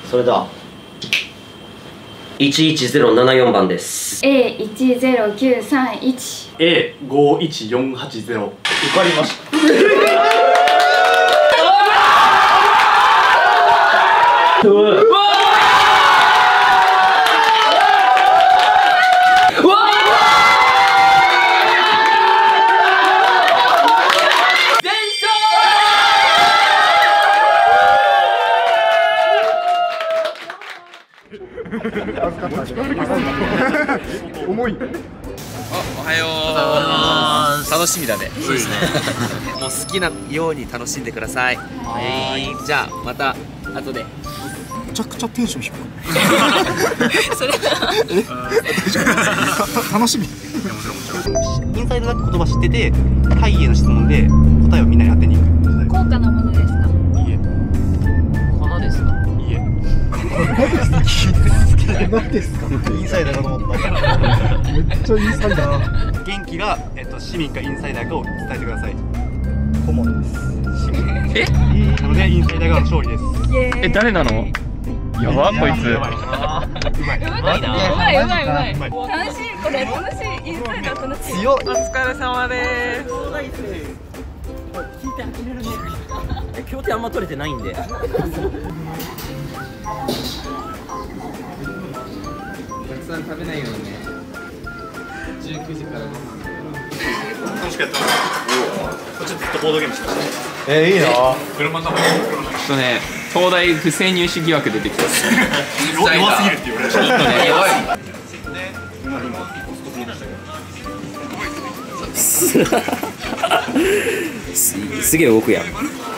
それでは11074番です。 A10931 A51480 受かりました。 重い。 おはよう。楽しみだね。そうですね。もう好きなように楽しんでください。じゃあまた後で。 めちゃくちゃテンション低い。 それ楽しみ。 インサイドだけ言葉知ってて、会議への質問で答えをみんなに当てに行く。 高価なものですか？ いいえ。 粉ですか？ いいえ。 何ですか？ インサイダーかと思った。 めっちゃインサイダー。 元気が市民かインサイダーかを伝えてください。 顧問です。 なのでインサイダーが勝利です。 誰なの？やばこいつ。 うまい。 うまい。楽しい、これ楽しい。インサイダー楽しい。 強っ。 お疲れ様です。 協定あんま取れてないんで。 たくさん食べないようにね。19時からです。 楽しかった。こっちずっとボードゲームしてました。 いいな。 車の中ね、東大不正入試疑惑出てきた。 弱すぎるって言われました。 弱い。 すげえ動くやん。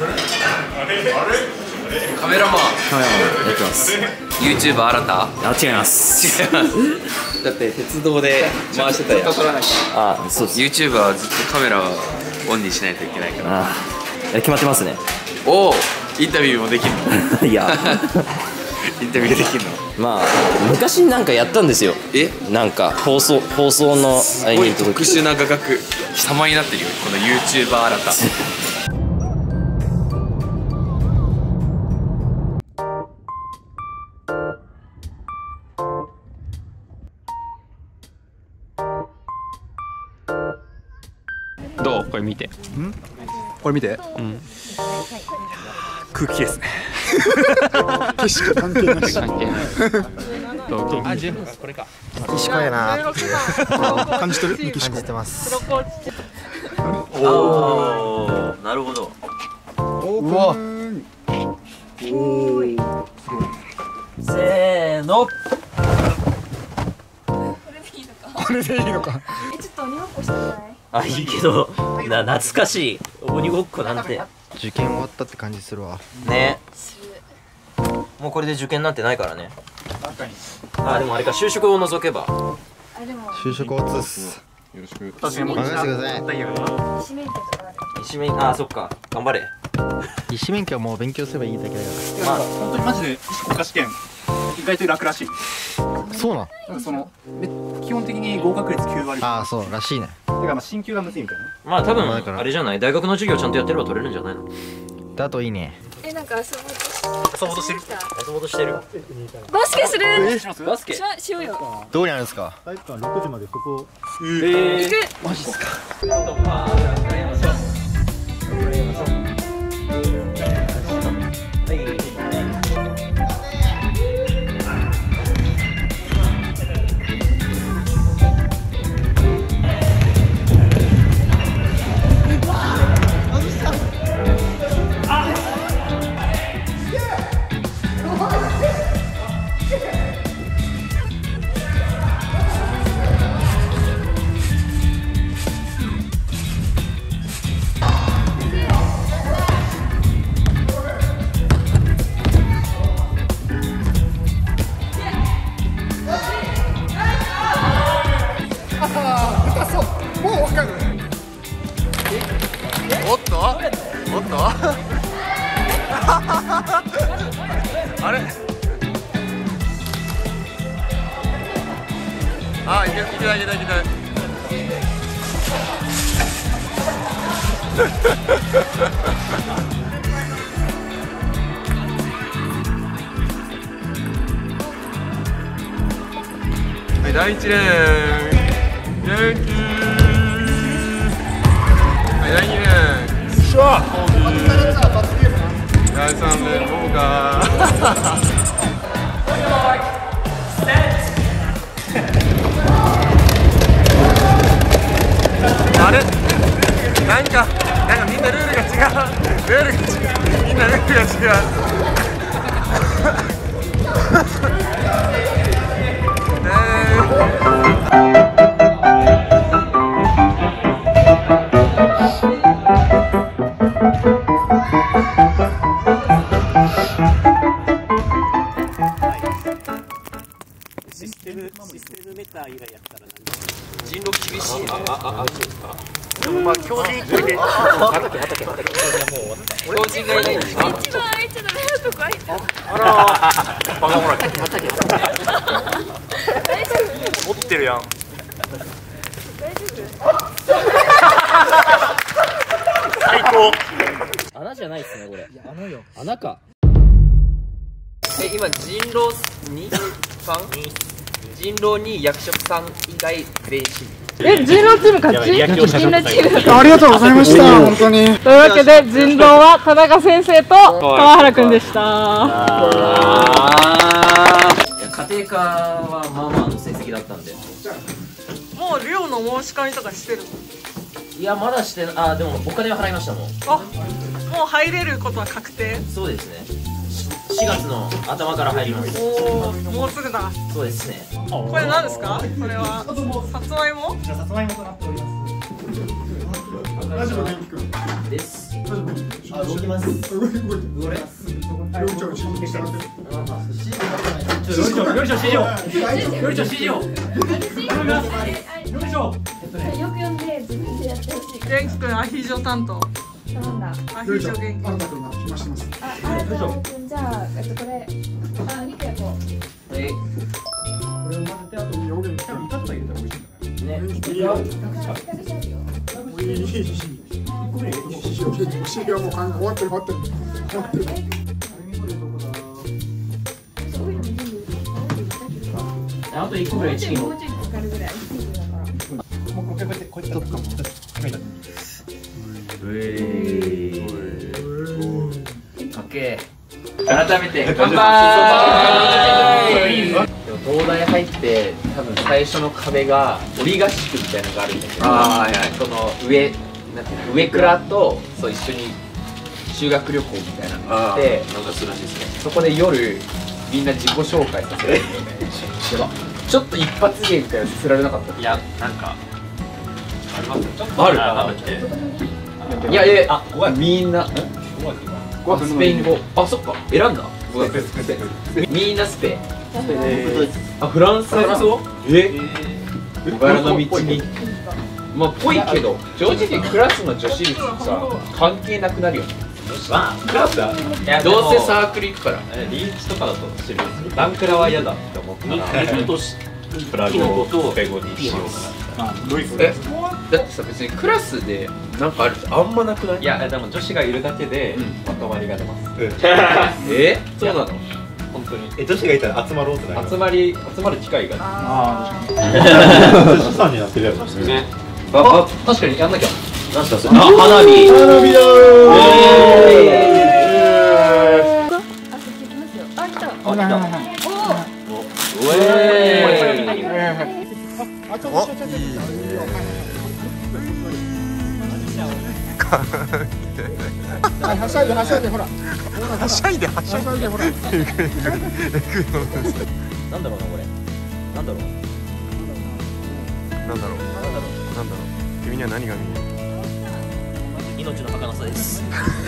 カメラマンやってます。 YouTuber 新た。 あ、違います。 だって鉄道で回してたやん。 あ、そうです。 YouTuber はずっとカメラをオンにしないといけないから。 あ、決まってますね。 おお、インタビューもできるの？ いや、 インタビューできるの？ まあ昔なんかやったんですよ。なんか放送のすごい特殊な画角様になってるよ、この YouTuber 新た。どう？これ見て。 これ見て。 空気ですね。 景色関係なし。 関係ない。どう？あ、ジェフこれか。 メキシコやなっていう感じてる。メキシコ感じてます。 おお、なるほど。 うわ。 せーの。 これでいいのか。 ちょっと鬼ごっこしてない？ あ、いいけど、懐かしい鬼ごっこなんて。 受験終わったって感じするわ。 ね。もうこれで受験なんてないからね。あ、でもあれか、就職を除けば。 就職おつっす。 よろしく。 任せてください。 医師免許とかある。 医師免許、あ、そっか、頑張れ。 医師免許はもう勉強すればいいだけだかまあ本当にマジで医師国家試験意外と楽らしい。 ら。そうなん。 なんかその基本的に合格率9割。 ああ、そうらしいね。 だからまあ進級がむずいみたいな。 まあ多分だからあれじゃない、大学の授業ちゃんとやってれば取れるんじゃないの。 だといいね。 なんか遊ぼうとしてる。 遊ぼうとしてる。 バスケする？ します。 バスケ。 しようよ。 どうにあるんですか。 体育館6時までそこ。 行く。 マジっすか。 おっとあれあ、いけない。 第1レーン元気。はい、第2レーンコーギー。第3レーンボーガー。あれなんかみんなルールが違う。みんなルールが違う。 システムメタ以外やったら人狼厳しいね。そうですか。 でもまあ強靭っぽいで。 畑。標準がいないんですか。 一番空いちゃダメなとこ空いちゃう。 あらバカほら畑持ってるやん。最高。 穴じゃないっすねこれ。穴か。今人狼2、3、人狼2、役職3以外全員死に。 人狼チーム勝ち。人狼チーム。 ありがとうございました本当に。 というわけで人狼は田中先生と川原くんでした。 家庭科はまあまあの成績だったんで。 もう寮の申し込みとかしてるの？ いやまだしてでもお金は払いましたもん。 あ、もう入れることは確定？ そうですね。4月の頭から入ります。 おお、もうすぐだ。 そうですね。 これ何ですか？これはさつまいも？ さつまいもとなっております。 ラジオ元気くんです。 動きます。 動れます料理長指示してもらってよいしょ指示を。 よく読んで自分でやってほしい。 元気くんアヒージョ担当。 なんだ。 アヒージョ元気。 あなたくんが暇してます。 じゃあこれ肉焼こう。 これを混ぜてあと表現イカとか入れたら美味しいんだね。いいよ。しはもう終わってる。 あと1個ぐらいチキンを。 もうちょいかかるぐらい。 もうこうやってこうやってかも。 かけ改めて乾杯。でも東大入って多分最初の壁が折合宿みたいなのがあるんだけど、その上なんていうの上倉とそう一緒に修学旅行みたいなのがあってなんかするらしいですね。そこで夜みんな自己紹介させられるんだよね。ちょっと一発芸みたいなさせられなかった？いやなんかありますよ。あるかなって。いやみんなスペイン語。あ、そっか選んだ。みんなスペ。あ、フランス語。小柄の道に。まあぽいけど正直クラスの女子率さ関係なくなるよね。まあクラスはどうせサークル行くからリーチとかだと知るんですよ。ランクラは嫌だって思ったらプラ語とスペ語にしようかな。だってさ別にクラスでなんかあるってあんまなくない？いやでも女子がいるだけでまとまりが出ます。そうなの？本当に女子がいたら集まろうってなる。 集まる機会が女子さんになってるやつですね。 確かにやんなきゃ。なんすかそれ？ 花火だはしゃいでほら。はしゃいでほら。 なんだろうなこれ。なんだろう。 君には何が見える？ 命の儚さです。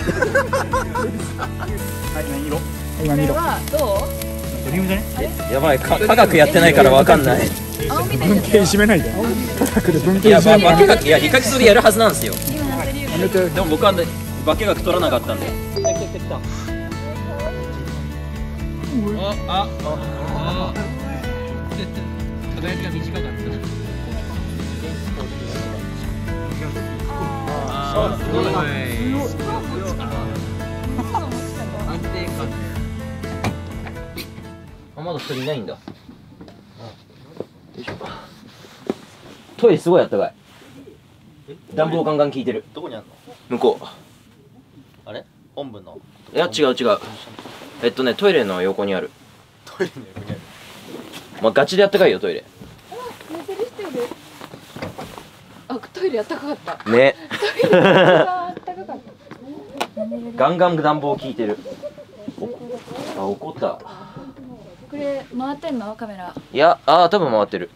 何色？ これはどう？ ドリームじゃね？ やばい科学やってないからわかんない。 文系いじめないで。科学で文系いやいじめない。 理科基礎でやるはずなんですよ。 やめて。 でも僕は化学取らなかったんで。 輝きが短かった。すごい。安定感。 あ、まだ1人いないんだ。 トイレすごいあったかい。暖房ガンガン効いてる。 どこにあるの？ 向こう。 あれ？本部の？ いや違う違う。トイレの横にある。 トイレの横にある。 まあガチであったかいよトイレ。 寝てる人いる。あ、トイレあったかかった。 ね。 トイレあったかかった。 ガンガン暖房効いてる。あ、怒った。 これ回ってんのカメラ？ いや、多分回ってる。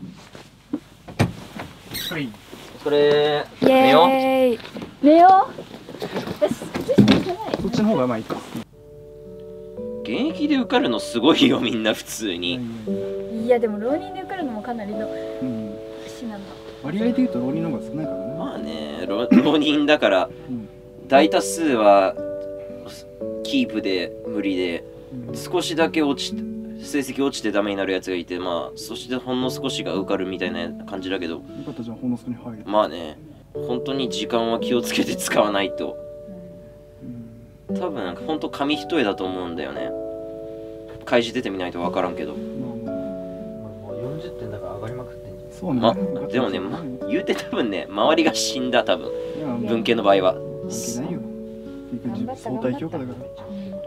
それ寝よう。 寝よう。 そっちの方がまあいいか。 現役で受かるのすごいよみんな普通に。 いやでも浪人で受かるのもかなりの至難だ。 割合で言うと浪人の方が少ないからね。 まあね、浪人だから大多数はキープで無理で、少しだけ成績落ちてダメになるやつがいて、まあそしてほんの少しが受かるみたいな感じだけど、まあね、本当に時間は気をつけて使わないと。多分本当紙一重だと思うんだよね。開示出てみないと分からんけど。 もう40点だから上がりまくってんじゃん。 そうね。 でもね、言うて多分ね、周りが死んだ多分。文系の場合は。 関係ないよ。相対評価だから。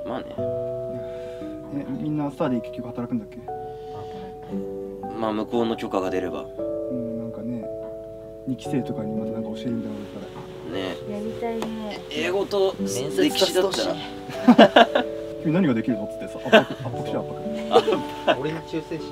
まあね。 みんなスターで結局働くんだっけ？ まあ向こうの許可が出れば。 なんかね、2期生とかにまたなんか教えるみたいなのだからね。 やりたいね。 英語と歴史だったら。 君何ができるのっつってさ、圧迫しよう圧迫。 俺に忠誠心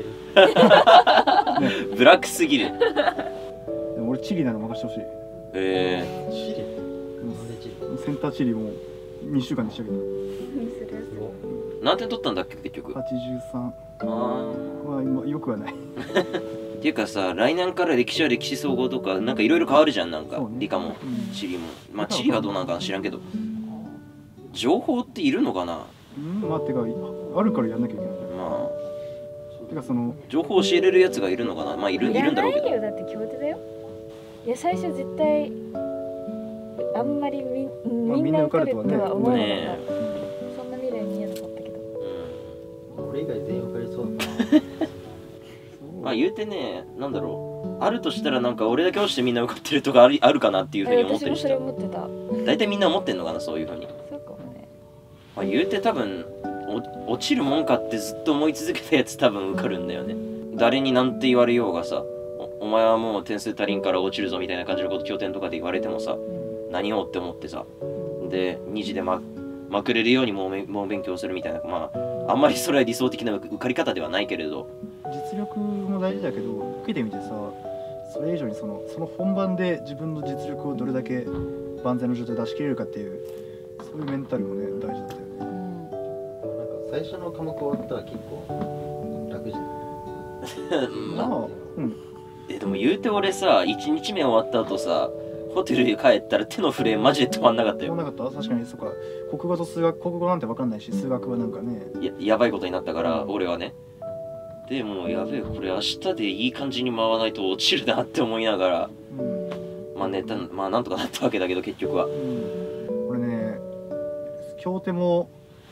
誓える。 ブラックすぎる。 でも俺チリなら任せてほしい。 チリ？なんでチリ？ センターチリも2週間で仕上げた。 何点取ったんだっけ結局？ 83。 まあ今よくはない。 っていうかさ、来年から歴史は歴史総合とかなんかいろいろ変わるじゃん。なんか理科も地理も。まあ地理はどうなんか知らんけど、情報っているのかな？ まあてかあるからやんなきゃいけない。 まあてかその情報教えれるやつがいるのかな？まあいるんだろうけど。 いらないよ、だって協定だよ。いや最初絶対あんまりみんな受かるとは思わなかった。そんな未来見えなかったけど。 俺以外全員受かりそうだな。 まあ言うてね、なんだろう、あるとしたらなんか俺だけ落ちてみんな受かってるとかあるかなっていうふうに思ってる人。 私もそれ思ってた。 大体みんな思ってんのかな、そういうふうに。 そうかもね。 まあ言うて多分落ちるもんかってずっと思い続けたやつ多分受かるんだよね。誰になんて言われようがさ、お前はもう点数足りんから落ちるぞみたいな感じのこと経典とかで言われてもさ、何をって思ってさ、で2次でまくれるようにもう勉強するみたいな、まああんまりそれは理想的な受かり方ではないけれど、 実力も大事だけど受けてみてさ、それ以上にその本番で自分の実力をどれだけ万全の状態で出し切れるかっていう、そういうメンタルもね大事だったよね。 でもなんか最初の科目終わったら結構楽じゃない？ まあ、でも言うて俺さ、1日目終わった後さ、ホテルに帰ったら手の震えマジで止まんなかったよ。 止まんなかった？確かに。そっか、国語と数学、国語なんて分かんないし、数学はなんかね、 やばいことになったから、俺はね。でもうやべえ、これ明日でいい感じに回らないと落ちるなって思いながら、まあなんとかなったわけだけど結局は。 俺ね、経典も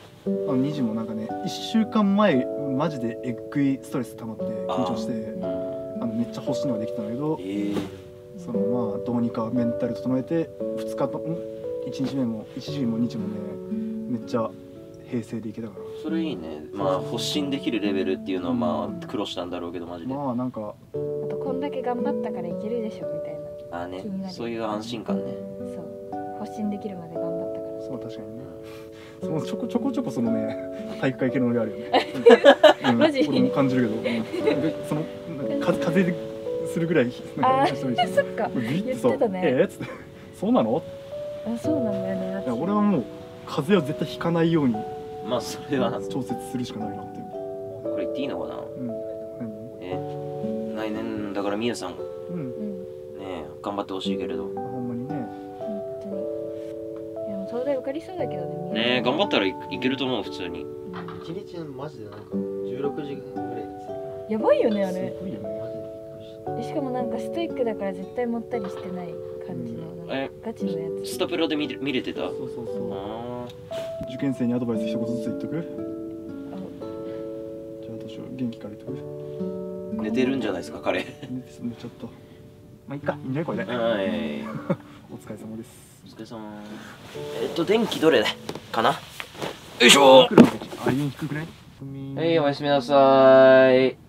2次もなんかね、1週間前マジでえっぐいストレス溜まって緊張して、めっちゃ欲しいのができたんだけど、そのまあどうにかメンタル整えて2日と1日目も1次も2次もね、めっちゃ平成でいけたから。 それいいね。まあ発信できるレベルっていうのはまあ苦労したんだろうけどマジで。 まあなんかあとこんだけ頑張ったからいけるでしょみたいな。 あね、そういう安心感ね。 そう発信できるまで頑張ったから。 そう確かにね。そのちょこちょこそのね、体育会系のノリあるよね。 マジ？ 俺も感じるけど、その風でするぐらいなんか人いるし。そっか。言ってたね。 つってそうなの？ あ、そうなんだよね。 俺はもう風邪は絶対ひかないように。 まあそれは調節するしかないなって。 これ言っていいのかな？来年だからみゆさん、ね頑張ってほしいけれど。 ほんまにね。 本当に。いやもう東大受かりそうだけどね。 ね頑張ったらいけると思う普通に。 1日マジでなんか16時間ぐらいです。 やばいよねあれ。 すごいよね。マジでびっくりした。 しかもなんかストイックだから絶対持ったりしてない感じのガチのやつ。 スタプラで見れてた？ そう。受験生にアドバイス一言ずつ言っとく？じゃあどうしよう、元気から言っとく？ 寝てるんじゃないですか彼。 寝ちゃった。まあいいか、いいんじゃないこれで。 はい。 お疲れ様です。 お疲れ様。電気どれかな。よいしょ。 あ、低くない？ はい、おやすみなさい。